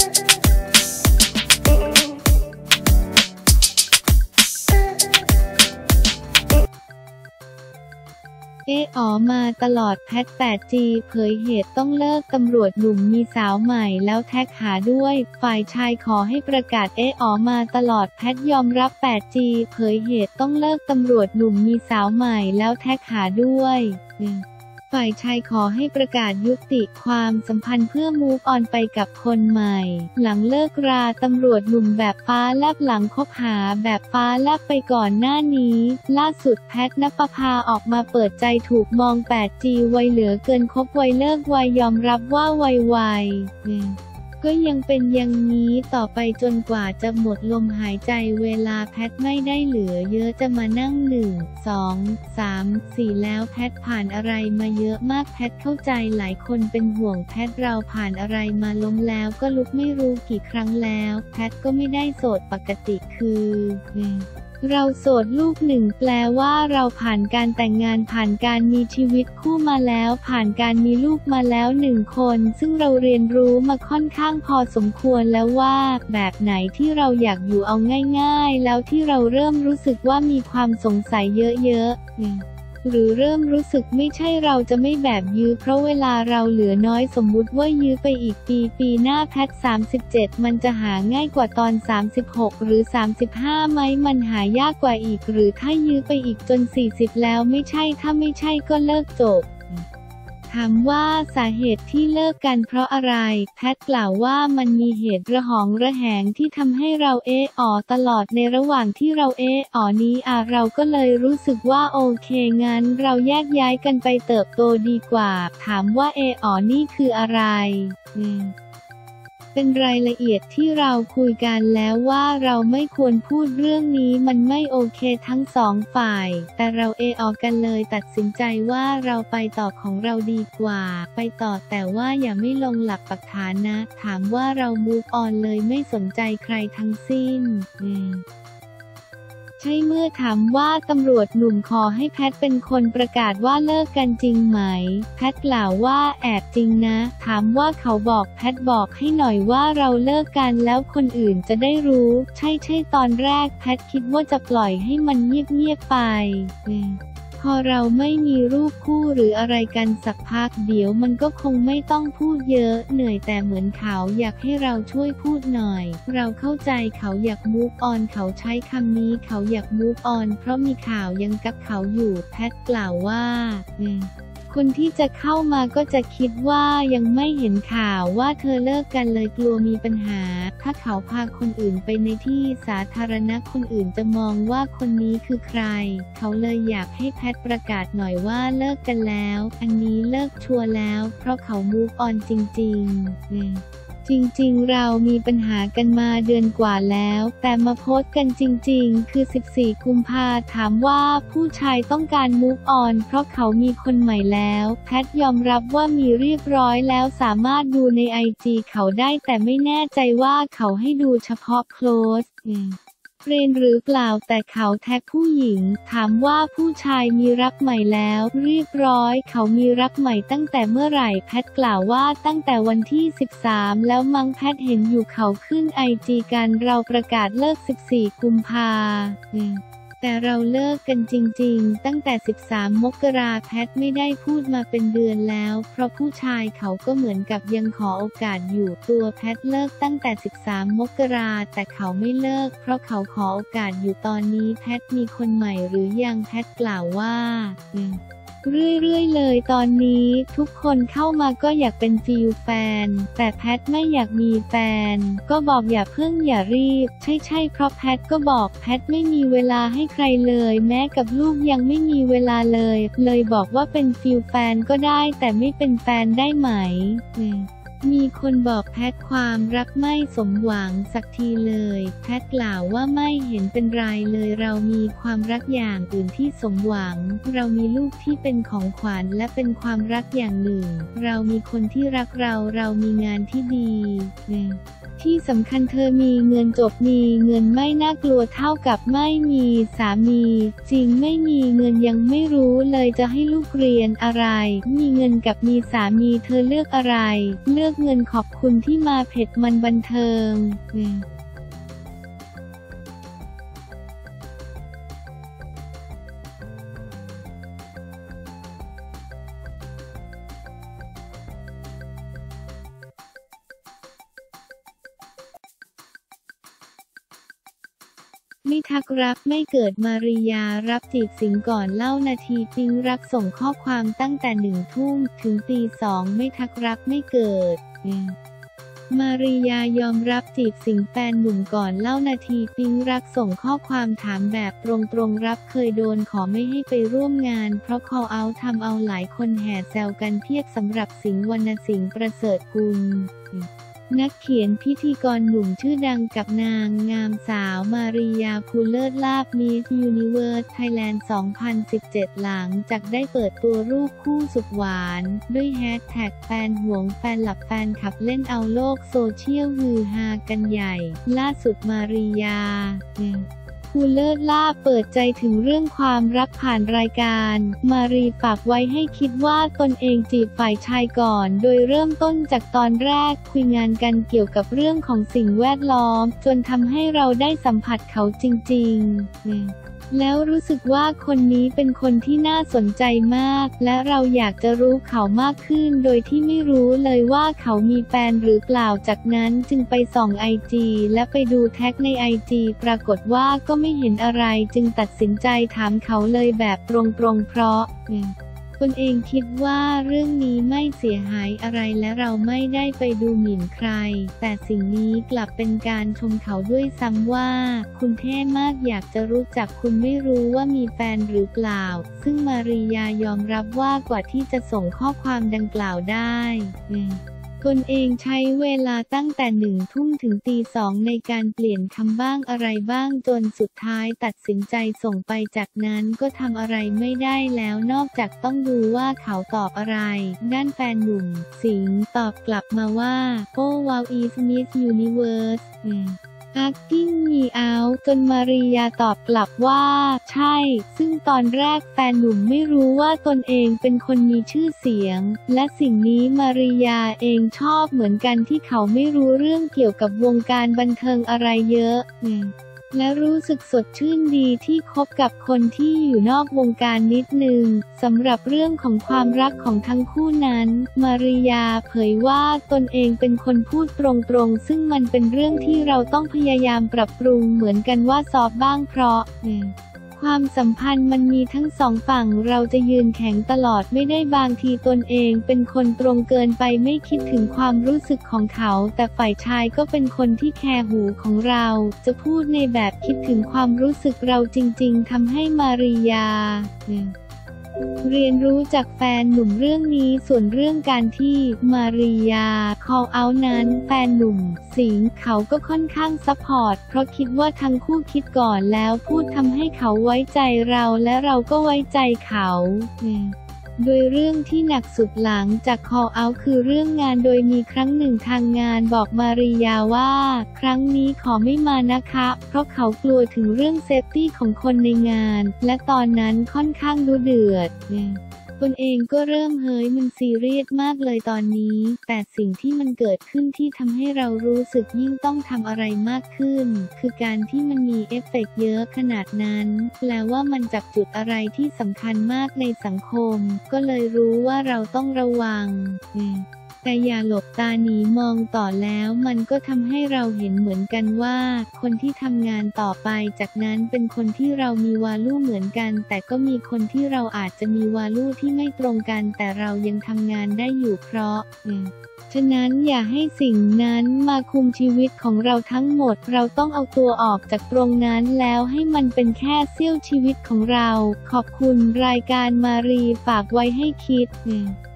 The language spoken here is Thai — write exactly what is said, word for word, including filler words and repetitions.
เออ๋อมาตลอดแพท แปดจี เผยเหตุต้องเลิกตำรวจหนุ่มมีสาวใหม่แล้วแท็กหาด้วยฝ่ายชายขอให้ประกาศเออ๋อมาตลอดแพทยอมรับ แปดจี เผยเหตุต้องเลิกตำรวจหนุ่มมีสาวใหม่แล้วแท็กหาด้วยฝ่ายชายขอให้ประกาศยุติความสัมพันธ์เพื่อมูฟออนไปกับคนใหม่หลังเลิกราตำรวจหนุ่มแบบฟ้าแลบหลังคบหาแบบฟ้าแลบไปก่อนหน้านี้ล่าสุดแพทณปภาออกมาเปิดใจถูกมอง แปดจี วัยเหลือเกินคบไวเลิกไวยอมรับว่าไวๆก็ยังเป็นอย่างนี้ต่อไปจนกว่าจะหมดลมหายใจเวลาแพทไม่ได้เหลือเยอะจะมานั่งหนึ่ง สอง สาม สี่แล้วแพทผ่านอะไรมาเยอะมากแพทเข้าใจหลายคนเป็นห่วงแพทเราผ่านอะไรมาล้มแล้วก็ลุกไม่รู้กี่ครั้งแล้วแพทก็ไม่ได้โสดปกติคือเราโสดลูกหนึ่งแปลว่าเราผ่านการแต่งงานผ่านการมีชีวิตคู่มาแล้วผ่านการมีลูกมาแล้วหนึ่งคนซึ่งเราเรียนรู้มาค่อนข้างพอสมควรแล้วว่าแบบไหนที่เราอยากอยู่เอาง่ายๆแล้วที่เราเริ่มรู้สึกว่ามีความสงสัยเยอะๆหรือเริ่มรู้สึกไม่ใช่เราจะไม่แบบยื้อเพราะเวลาเราเหลือน้อยสมมุติว่ายื้อไปอีกปีปีหน้าแพทสามสิบเจ็ดมันจะหาง่ายกว่าตอนสามสิบหกหรือสามสิบห้าไหมมันหายากกว่าอีกหรือถ้ายื้อไปอีกจนสี่สิบแล้วไม่ใช่ถ้าไม่ใช่ก็เลิกจบถามว่าสาเหตุที่เลิกกันเพราะอะไรแพทกล่าวว่ามันมีเหตุระหองระแหงที่ทำให้เราเอะอ๋อตลอดในระหว่างที่เราเอะอ๋อนี้อ่ะเราก็เลยรู้สึกว่าโอเคงั้นเราแยกย้ายกันไปเติบโตดีกว่าถามว่าเอะอ๋อนี่คืออะไรอืมเป็นรายละเอียดที่เราคุยกันแล้วว่าเราไม่ควรพูดเรื่องนี้มันไม่โอเคทั้งสองฝ่ายแต่เราเอออกกันเลยตัดสินใจว่าเราไปต่อของเราดีกว่าไปต่อแต่ว่าอย่าไม่ลงหลักปักฐานนะถามว่าเรามูฟออนเลยไม่สนใจใครทั้งสิ้นอืมใช่เมื่อถามว่าตำรวจหนุ่มขอให้แพทเป็นคนประกาศว่าเลิกกันจริงไหมแพทกล่าวว่าแอบจริงนะถามว่าเขาบอกแพทบอกให้หน่อยว่าเราเลิกกันแล้วคนอื่นจะได้รู้ใช่ใช่ตอนแรกแพทคิดว่าจะปล่อยให้มันเงียบๆไปพอเราไม่มีรูปคู่หรืออะไรกันสักพักเดี๋ยวมันก็คงไม่ต้องพูดเยอะเหนื่อยแต่เหมือนเขาอยากให้เราช่วยพูดหน่อยเราเข้าใจเขาอยากมูฟออนเขาใช้คำนี้เขาอยากมูฟออนเพราะมีข่าวยังกับเขาอยู่แพทกล่าวว่าคนที่จะเข้ามาก็จะคิดว่ายังไม่เห็นข่าวว่าเธอเลิกกันเลยกลัวมีปัญหาถ้าเขาพาคนอื่นไปในที่สาธารณะคนอื่นจะมองว่าคนนี้คือใครเขาเลยอยากให้แพทประกาศหน่อยว่าเลิกกันแล้วอันนี้เลิกชัวร์แล้วเพราะเขามูฟออนจริงๆจริงๆเรามีปัญหากันมาเดือนกว่าแล้วแต่มาโพสต์กันจริงๆคือสิบสี่กุมภาถามว่าผู้ชายต้องการมูฟออนเพราะเขามีคนใหม่แล้วแพทยอมรับว่ามีเรียบร้อยแล้วสามารถดูในไอจีเขาได้แต่ไม่แน่ใจว่าเขาให้ดูเฉพาะ closeเฟรนด์หรือเปล่าแต่เขาแท็กผู้หญิงถามว่าผู้ชายมีรักใหม่แล้วเรียบร้อยเขามีรักใหม่ตั้งแต่เมื่อไหร่แพทกล่าวว่าตั้งแต่วันที่สิบสามแล้วมั้งแพทเห็นอยู่เขาขึ้นไอจีกันเราประกาศเลิกสิบสี่กุมภาแต่เราเลิกกันจริงๆตั้งแต่สิบสามมกราแพทไม่ได้พูดมาเป็นเดือนแล้วเพราะผู้ชายเขาก็เหมือนกับยังขอโอกาสอยู่ตัวแพทเลิกตั้งแต่สิบสามมกราแต่เขาไม่เลิกเพราะเขาขอโอกาสอยู่ตอนนี้แพทมีคนใหม่หรือยังแพทกล่าวว่าเรื่อยๆเลยตอนนี้ทุกคนเข้ามาก็อยากเป็นฟิลแฟนแต่แพทไม่อยากมีแฟนก็บอกอย่าเพิ่งอย่ารีบใช่ๆเพราะแพทก็บอกแพทไม่มีเวลาให้ใครเลยแม้กับลูกยังไม่มีเวลาเลยเลยบอกว่าเป็นฟิลแฟนก็ได้แต่ไม่เป็นแฟนได้ไหมมีคนบอกแพทความรักไม่สมหวังสักทีเลยแพทกล่าวว่าไม่เห็นเป็นไรเลยเรามีความรักอย่างอื่นที่สมหวังเรามีลูกที่เป็นของขวัญและเป็นความรักอย่างหนึ่งเรามีคนที่รักเราเรามีงานที่ดีที่สำคัญเธอมีเงินจบมีเงินไม่น่ากลัวเท่ากับไม่มีสามีจริงไม่มีเงินยังไม่รู้เลยจะให้ลูกเรียนอะไรมีเงินกับมีสามีเธอเลือกอะไรเลือกกเงินขอบคุณที่มาเผ็ดมันบันเทิงไม่ทักรักไม่เกิดมาริยารับจีบสิงก่อนเล่านาทีปิ๊งรักส่งข้อความตั้งแต่หนึ่งทุ่มถึงตีสองไม่ทักรักไม่เกิดมาริยายอมรับจีบสิงแฟนหนุ่มก่อนเล่านาทีปิ๊งรักส่งข้อความถามแบบตรงๆรับเคยโดนขอไม่ให้ไปร่วมงานเพราะ call out ทำเอาหลายคนแห่แซวกันเพียบสำหรับสิงห์วรรณสิงห์ประเสริฐกุลนักเขียนพิธีกรหนุ่มชื่อดังกับนางงามสาวมาริยาภูเลิศลาภ Miss Universe Thailand สองพันสิบเจ็ด หลังจากได้เปิดตัวรูปคู่สุดหวานด้วยแฮชแท็กแฟนห่วงแฟนหลับแฟนขับเล่นเอาโลกโซเชียลฮือฮากันใหญ่ล่าสุดมาริยาภูเลิศลาภเปิดใจถึงเรื่องความรักผ่านรายการมารีฝากไว้ให้คิดว่าตนเองจีบฝ่ายชายก่อนโดยเริ่มต้นจากตอนแรกคุยงานกันเกี่ยวกับเรื่องของสิ่งแวดล้อมจนทำให้เราได้สัมผัสเขาจริงๆแล้วรู้สึกว่าคนนี้เป็นคนที่น่าสนใจมากและเราอยากจะรู้เขามากขึ้นโดยที่ไม่รู้เลยว่าเขามีแฟนหรือเปล่าจากนั้นจึงไปส่องไอจีและไปดูแท็กในไอจีปรากฏว่าก็ไม่เห็นอะไรจึงตัดสินใจถามเขาเลยแบบตรงๆเพราะตนเองคิดว่าเรื่องนี้ไม่เสียหายอะไรและเราไม่ได้ไปดูหมิ่นใครแต่สิ่งนี้กลับเป็นการชมเขาด้วยซ้ำว่าคุณเท่มากอยากจะรู้จักคุณไม่รู้ว่ามีแฟนหรือเปล่าซึ่งมาริยายอมรับว่ากว่าที่จะส่งข้อความดังกล่าวได้ตนเองใช้เวลาตั้งแต่หนึ่งทุ่มถึงตีสองในการเปลี่ยนคำบ้างอะไรบ้างจนสุดท้ายตัดสินใจส่งไปจากนั้นก็ทำอะไรไม่ได้แล้วนอกจากต้องดูว่าเขาตอบอะไรด้านแฟนหนุ่มสิงห์ตอบกลับมาว่าโอ้ว้าว is Miss Universe asking me out จนมาริยาตอบกลับว่าใช่ซึ่งตอนแรกแฟนหนุ่มไม่รู้ว่าตนเองเป็นคนมีชื่อเสียงและสิ่งนี้มาริยาเองชอบเหมือนกันที่เขาไม่รู้เรื่องเกี่ยวกับวงการบันเทิงอะไรเยอะและรู้สึกสดชื่นดีที่คบกับคนที่อยู่นอกวงการนิดนึงสำหรับเรื่องของความรักของทั้งคู่นั้นมาริยาเผยว่าตนเองเป็นคนพูดตรงๆซึ่งมันเป็นเรื่องที่เราต้องพยายามปรับปรุงเหมือนกันว่าซอฟบ้างเพราะความสัมพันธ์มันมีทั้งสองฝั่งเราจะยืนแข็งตลอดไม่ได้บางทีตนเองเป็นคนตรงเกินไปไม่คิดถึงความรู้สึกของเขาแต่ฝ่ายชายก็เป็นคนที่แคร์หูของเราจะพูดในแบบคิดถึงความรู้สึกเราจริงๆทำให้มาริยาเรียนรู้จากแฟนหนุ่มเรื่องนี้ส่วนเรื่องการที่มาริยา call out นั้นแฟนหนุ่มสิงห์เขาก็ค่อนข้างซัพพอร์ตเพราะคิดว่าทั้งคู่คิดก่อนแล้วพูดทำให้เขาไว้ใจเราและเราก็ไว้ใจเขาโดยเรื่องที่หนักสุดหลังจาก call out คือเรื่องงานโดยมีครั้งหนึ่งทางงานบอกมาริยาว่าครั้งนี้ขอไม่มานะคะเพราะเขากลัวถึงเรื่องเซฟตี้ของคนในงานและตอนนั้นค่อนข้างดุเดือดตนเองก็เริ่มเฮ้ยมันซีเรียสมากเลยตอนนี้แต่สิ่งที่มันเกิดขึ้นที่ทำให้เรารู้สึกยิ่งต้องทำอะไรมากขึ้นคือการที่มันมีเอฟเฟกต์เยอะขนาดนั้นแปลว่ามันจับจุดอะไรที่สำคัญมากในสังคมก็เลยรู้ว่าเราต้องระวังแต่อย่าหลบตาหนีมองต่อแล้วมันก็ทำให้เราเห็นเหมือนกันว่าคนที่ทำงานต่อไปจากนั้นเป็นคนที่เรามีวาลูเหมือนกันแต่ก็มีคนที่เราอาจจะมีวาลูที่ไม่ตรงกันแต่เรายังทำงานได้อยู่เพราะฉะนั้นอย่าให้สิ่งนั้นมาคุมชีวิตของเราทั้งหมดเราต้องเอาตัวออกจากตรงนั้นแล้วให้มันเป็นแค่เสี้ยวชีวิตของเราขอบคุณรายการมารีฝากไว้ให้คิด